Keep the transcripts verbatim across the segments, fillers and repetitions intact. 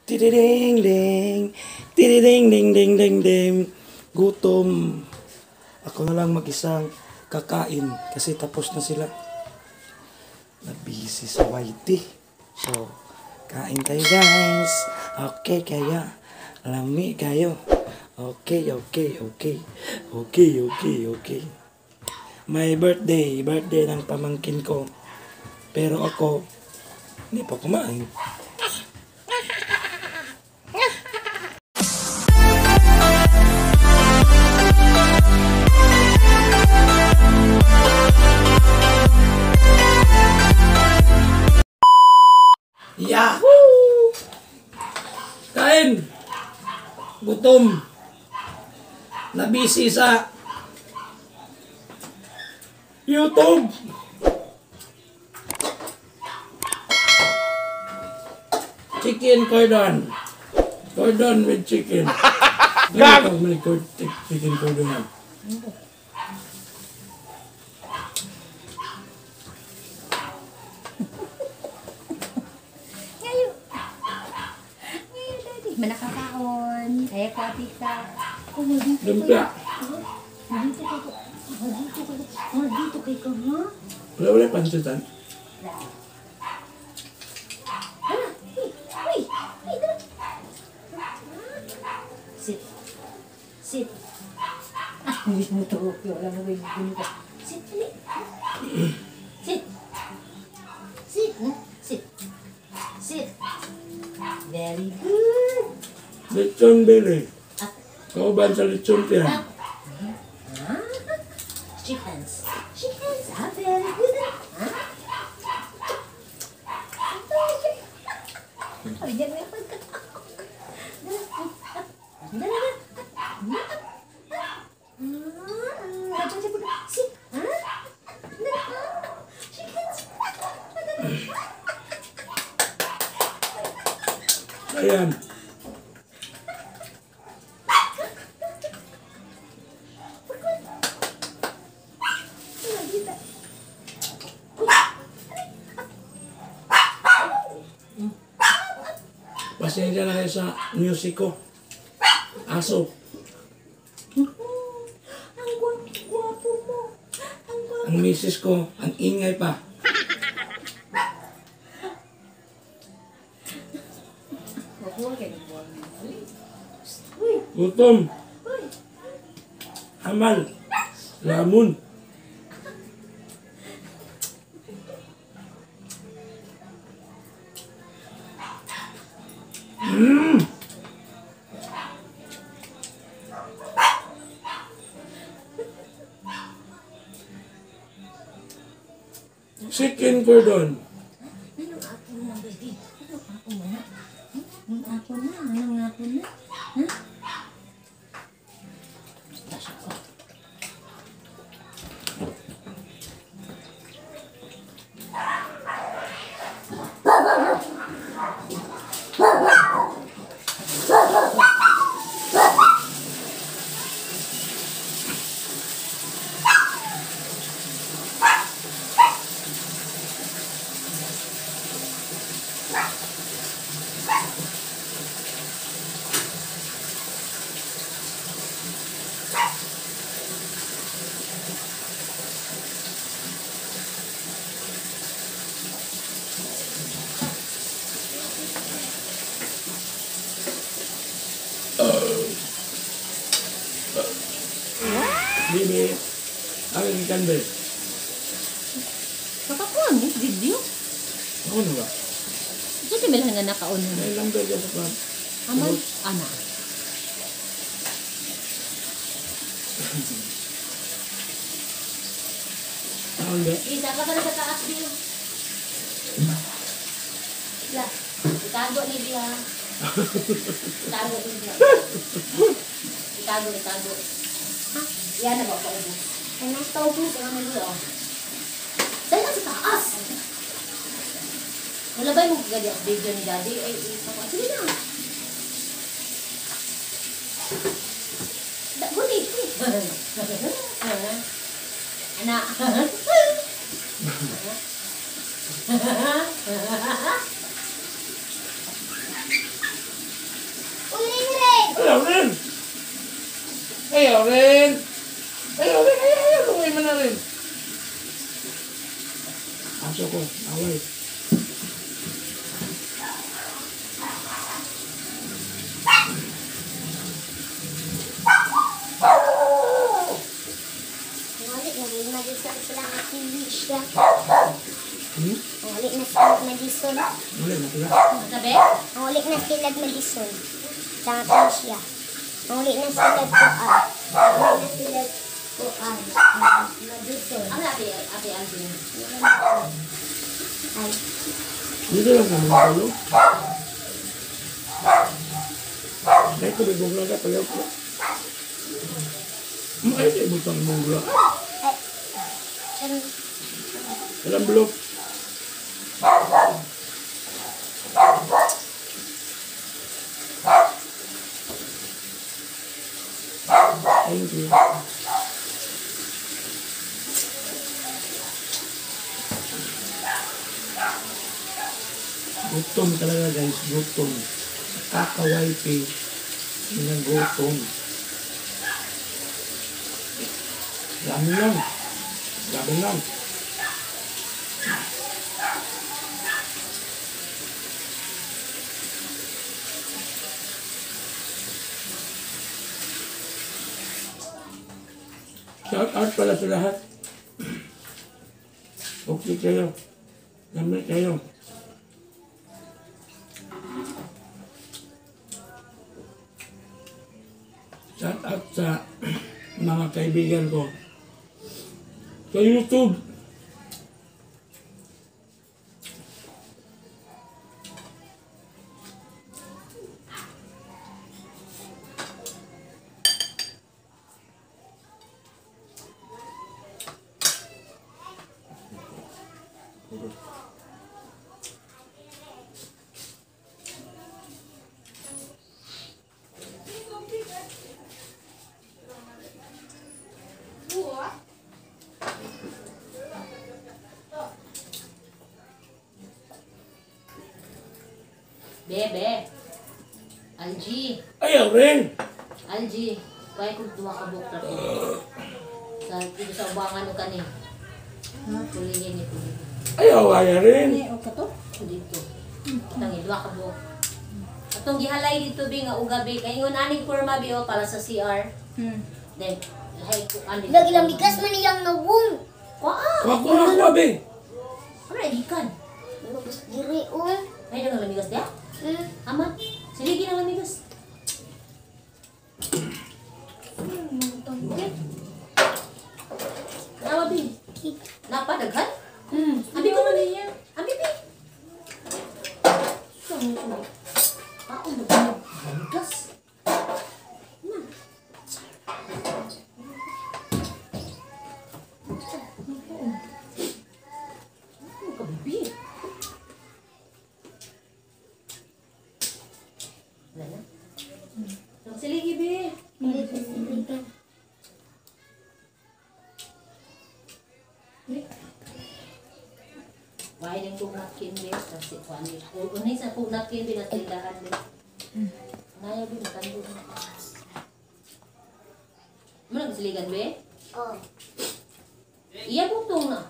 Tididing ding, tididing ding ding ding ding. Gutom. Ako na lang mag-isang kakain kasi tapos na sila. Nabisi sa Y T. So, kain tayo guys. Okay kaya. Lami kayo. Okay, okay, okay. Okay, okay, okay. My birthday. Birthday ng pamangkin ko. Pero ako, hindi pa kumain. Yahoo! Kain! Gutom! Nabisi sa YouTube! Chicken cordon. Cordon with chicken. Gag! May chicken cordon. Manakakaon. Kaya kopi ka. Kumudito kayo. Lumpia. Kumudito kayo. Kumudito kayo. Kumudito kayo ka, ha? Wala wala pansitan. Hala. Uy. Uy. Uy. Dala. Sit. Sit. Ah, hindi mo ito. Wala mo ba yung ka. Sit. Dali. Sit. Sit. Sit. Sit. Very good. Lechon belly. Kauban sa lechon tiyan. Ah. Chickens. Chickens. Ah, very good. Ah. Oh, yan nga pagka. Dala na. Sit. Ah. Chickens. Ayan. Pasensya na kayo sa music ko. Aso. Ang gwapo mo. Ang gwapo. Ang misis ko, ang ingay pa. Uy. Gutom. Uy. Hamal. Lamun. Mmm. Chicken cordon. Anong apple na, baby? Anong apple mo na? Anong apple na? Anong apple na? Ha? Tasya ko. Bibi. Ang ikan be. Kakakuan mo, video? Ano na ba? Ito si Melhan nga nakaon na. May lang doon sa pan. Aman, ana. Ano ba? Isa ka pala sa taas, Bill. La, itago ni Bill. Itago ni Bill. Itago, itago. Ha? Yan na ba pa ubos? Ay, nasa ubos. Ano na yun? Dahil na sa taas. Wala ba yung gadi update dyan ni Daddy? Ay, isa ko. Sige na. Guni. Anak. Ayaw rin! Ayaw rin! Ayaw rin! Ayaw! Ayaw! Lumay mo na rin! Aso ko, away. Walik na rin madison sila ang T V siya. Hmm? Walik na sila madison. Wala na pala. Sabi? Walik na sila madison. Sa T V siya. Walik na sila kuan. Walik na sila kuan. Madison. Ano ate, ate Alvin? Ay. Dito lang naman tayo. Dahil ko may bugla ka pala ko. Ay, di butang bugla. Ay. Ano? Alam bulok. Thank you. Gutom talaga guys, gutom. Kaka-wifi. Yung gutom. Dami lang. Dami lang. Shout out pala sa lahat. Okay kayo. Lamig kayo. Shout out sa mga kaibigan ko sa YouTube. Bebe. Algie. Ayaw rin. Algie. Kaya kung duwa ka buka ko. Sa, dito sa ubangan o kani. Kulingin ni kulingin. Ayaw, ayaw rin. O kato? Dito. Tangi, duwa ka buka. Atong gihalay dito bi nga ugabi. Kaya yung aning kurma bi o para sa C R. Hmm. Then, lahay ko aning. Lagi lang bigas man iyang nawong. Kwa! Wako na ako, be. Ano na ikan? Lubos diri um. May nang lamigas dia? Hmm. Aman. Siligi ng lamigas. Okay. Nawa bi. Napadaghan? Hmm. Abi ko na niya. Abi bi. Saan mo ko? Ako na ba? Lamigas. Na. Ano ka, bibi? Wala na. Ang siligi, bi. Why nang kung napkin, bi? Kasi kung ano yun. Unay sa kung napkin, bi, natindahan, bi. Naya, bi, matando na. Ano nagsiligan, bi? Oh. Iya, butong na.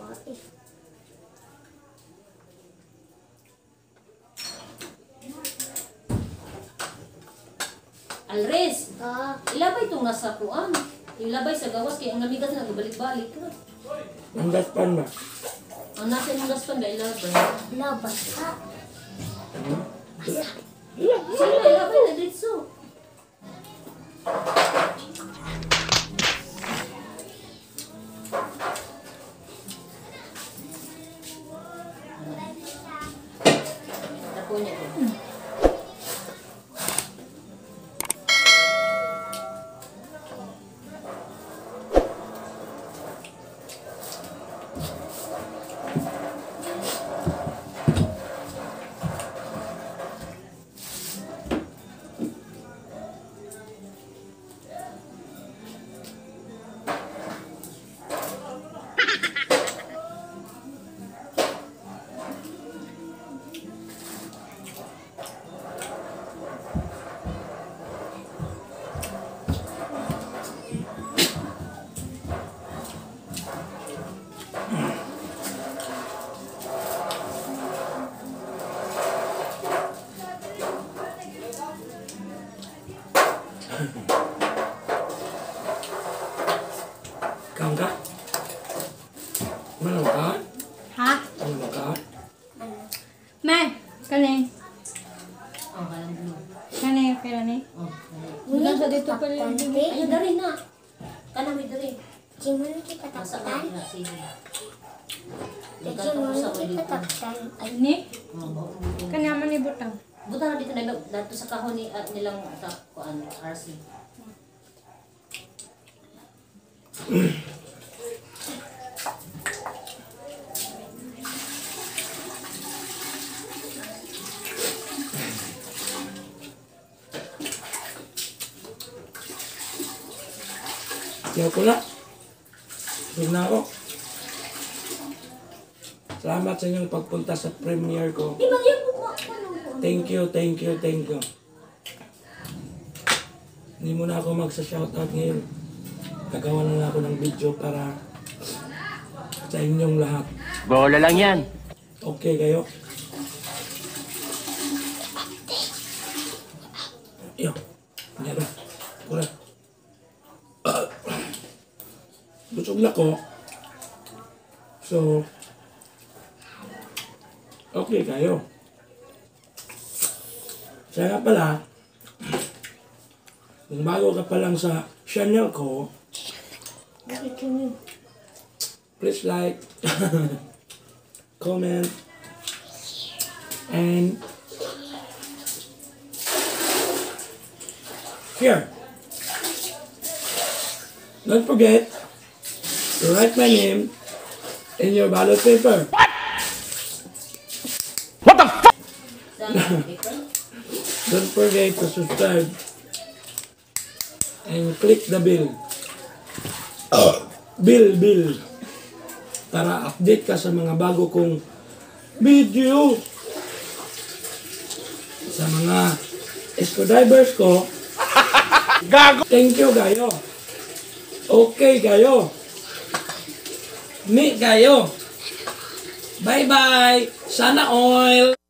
Alres, Ah. ilabay itong nasa kuan. Ilabay sa gawas kaya ang namigas na nagbalik-balik ka. Ang gaspan ba? Ang nasa yung gaspan ba ilabay? Labas ha. Sige na, ilabay na dito. Tapo niya ko. Kaon ka? Ano ka? Ha? Ano ka? Nay, kani. Oh, kalang blue. Kani, pera ni. Oh, Bulan sa dito pala yung Tante, ayun, dari na. Kana may dari. Jimon kita Masa takutan. ka na, sige. Jimon kita takutan. Ay, Ni, Oh, kani aman ni butang. buta na dito na dato sa kahon ni ah, nilang sa kuan R C. Yaw ko na. Huwag na ako. Salamat sa inyong pagpunta sa premiere ko. Di ba yun mo? Thank you, thank you, thank you. Hindi mo na ako magsa-shoutout ngayon. Gagawa na lang ako ng video para sa inyong lahat. Bola lang yan. Okay kayo? Yo, hindi ba? Kura. Busog na ko. So, okay kayo. Siya nga pala, kung bago ka pa lang sa channel ko, please like, comment, and share. Don't forget to write my name in your ballot paper. Sa paper? Don't forget to subscribe and click the bell. Bill, bill. Para update ka sa mga bago kong video. Sa mga screwdrivers ko. Gago! Thank you kayo. Okay kayo. Meet kayo. Bye-bye. Sana all.